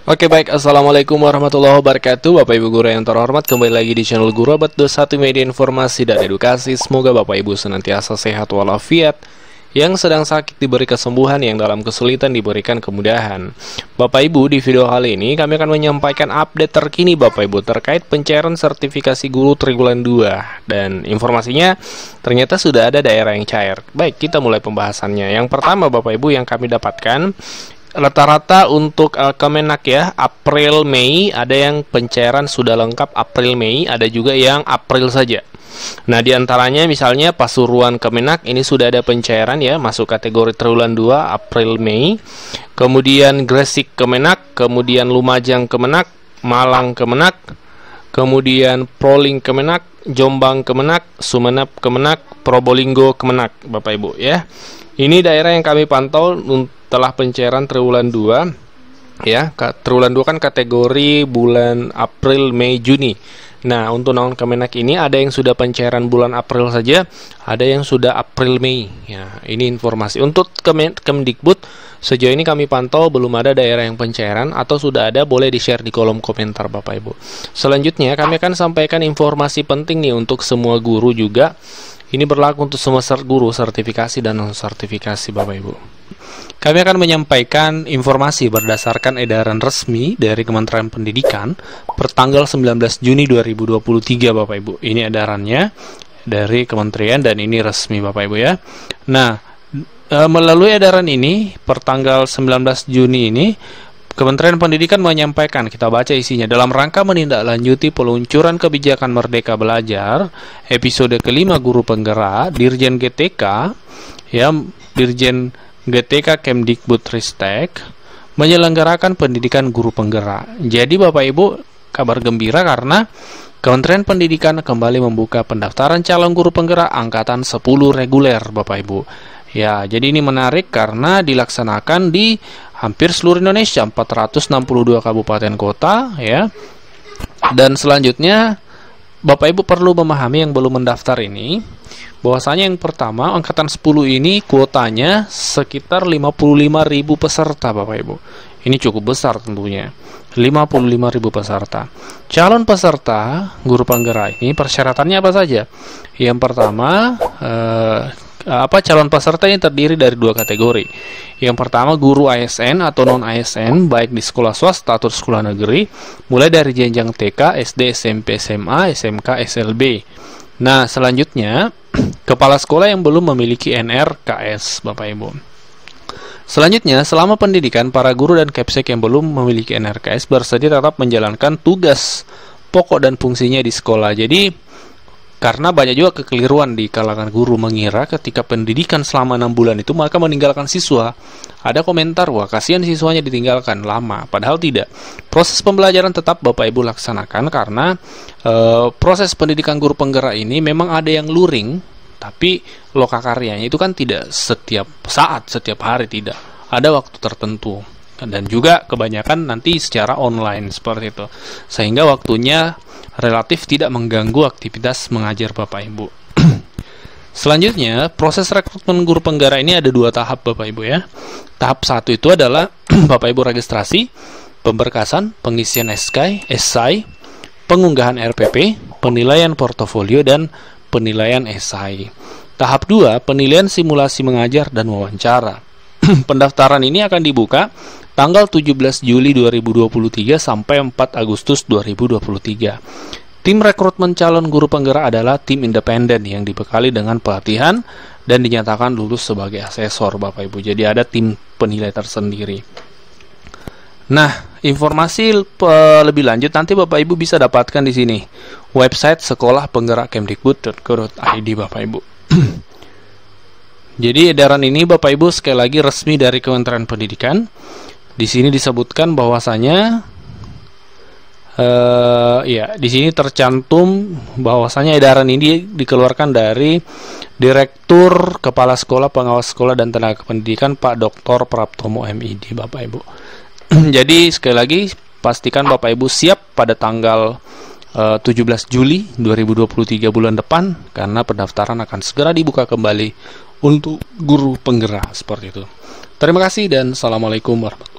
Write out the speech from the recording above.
Oke baik, Assalamualaikum warahmatullahi wabarakatuh. Bapak Ibu Guru yang terhormat, kembali lagi di channel Guru Abad 21 Media Informasi dan Edukasi. Semoga Bapak Ibu senantiasa sehat walafiat, yang sedang sakit diberi kesembuhan, yang dalam kesulitan diberikan kemudahan. Bapak Ibu, di video kali ini kami akan menyampaikan update terkini Bapak Ibu terkait pencairan sertifikasi guru triwulan 2. Dan informasinya ternyata sudah ada daerah yang cair. Baik, kita mulai pembahasannya. Yang pertama Bapak Ibu yang kami dapatkan, rata-rata untuk Kemenak ya, April Mei ada yang pencairan sudah lengkap April Mei, ada juga yang April saja. Nah, diantaranya misalnya Pasuruan Kemenak ini sudah ada pencairan ya, masuk kategori triwulan 2 April Mei. Kemudian Gresik Kemenak, kemudian Lumajang Kemenak, Malang Kemenak, kemudian Proling Kemenak, Jombang Kemenak, Sumeneb Kemenak, Probolinggo Kemenak Bapak Ibu ya. Ini daerah yang kami pantau telah pencairan triwulan 2 ya. Triwulan 2 kan kategori bulan April, Mei, Juni. Nah, untuk non Kemenak ini ada yang sudah pencairan bulan April saja, ada yang sudah April, Mei. Ya, ini informasi. Untuk Kemdikbud sejauh ini kami pantau belum ada daerah yang pencairan, atau sudah ada boleh di-share di kolom komentar Bapak Ibu. Selanjutnya kami akan sampaikan informasi penting nih untuk semua guru juga. Ini berlaku untuk semua guru sertifikasi dan non-sertifikasi Bapak Ibu. Kami akan menyampaikan informasi berdasarkan edaran resmi dari Kementerian Pendidikan pertanggal 19 Juni 2023 Bapak Ibu. Ini edarannya dari kementerian dan ini resmi Bapak Ibu ya. Nah, melalui edaran ini pertanggal 19 Juni ini Kementerian Pendidikan menyampaikan, kita baca isinya, dalam rangka menindaklanjuti peluncuran kebijakan Merdeka Belajar episode kelima guru penggerak, Dirjen GTK ya, Dirjen GTK Kemdikbudristek menyelenggarakan pendidikan guru penggerak. Jadi Bapak Ibu, kabar gembira karena Kementerian Pendidikan kembali membuka pendaftaran calon guru penggerak angkatan 10 reguler Bapak Ibu. Ya, jadi ini menarik karena dilaksanakan di hampir seluruh Indonesia, 462 kabupaten kota ya. Dan selanjutnya Bapak Ibu perlu memahami yang belum mendaftar ini, bahwasanya yang pertama angkatan 10 ini kuotanya sekitar 55.000 peserta Bapak Ibu. Ini cukup besar tentunya. 55.000 peserta. Calon peserta guru penggerak ini persyaratannya apa saja? Yang pertama calon peserta yang terdiri dari dua kategori. Yang pertama guru ASN atau non ASN baik di sekolah swasta atau sekolah negeri, mulai dari jenjang TK, SD, SMP, SMA, SMK, SLB. Nah, selanjutnya kepala sekolah yang belum memiliki NRKS Bapak Ibu. Selanjutnya, selama pendidikan para guru dan Kepsek yang belum memiliki NRKS bersedia tetap menjalankan tugas pokok dan fungsinya di sekolah. Jadi karena banyak juga kekeliruan di kalangan guru mengira ketika pendidikan selama 6 bulan itu maka meninggalkan siswa. Ada komentar, wah kasihan siswanya ditinggalkan lama. Padahal tidak. Proses pembelajaran tetap Bapak Ibu laksanakan karena proses pendidikan guru penggerak ini memang ada yang luring, tapi lokakaryanya itu kan tidak setiap saat, setiap hari, tidak. Ada waktu tertentu. Dan juga kebanyakan nanti secara online seperti itu. Sehingga waktunya relatif tidak mengganggu aktivitas mengajar Bapak Ibu. Selanjutnya, proses rekrutmen guru penggerak ini ada 2 tahap Bapak Ibu ya. Tahap 1 itu adalah Bapak Ibu registrasi, pemberkasan, pengisian esai, pengunggahan RPP, penilaian portofolio dan penilaian esai. Tahap 2, penilaian simulasi mengajar dan wawancara. Pendaftaran ini akan dibuka tanggal 17 Juli 2023 sampai 4 Agustus 2023. Tim rekrutmen calon guru penggerak adalah tim independen yang dibekali dengan pelatihan dan dinyatakan lulus sebagai asesor Bapak Ibu. Jadi ada tim penilai tersendiri. Nah, informasi lebih lanjut nanti Bapak Ibu bisa dapatkan di sini. Website sekolah penggerak kemdikbud.go.id Bapak Ibu. Jadi edaran ini Bapak Ibu sekali lagi resmi dari Kementerian Pendidikan. Di sini disebutkan bahwasanya di sini tercantum bahwasanya edaran ini dikeluarkan dari Direktur Kepala Sekolah, Pengawas Sekolah dan Tenaga Pendidikan Pak Dr. Praptomo MID Bapak Ibu. Jadi sekali lagi pastikan Bapak Ibu siap pada tanggal 17 Juli 2023 bulan depan karena pendaftaran akan segera dibuka kembali untuk guru penggerak seperti itu. Terima kasih dan assalamualaikum warahmatullahi wabarakatuh.